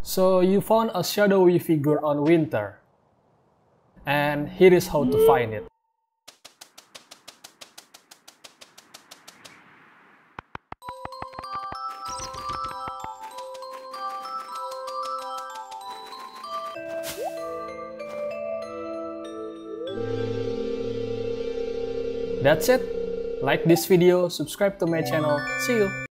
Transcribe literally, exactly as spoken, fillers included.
So you found a shadowy figure on Winter, and here is how to find it. That's it. Like this video, subscribe to my channel. See you.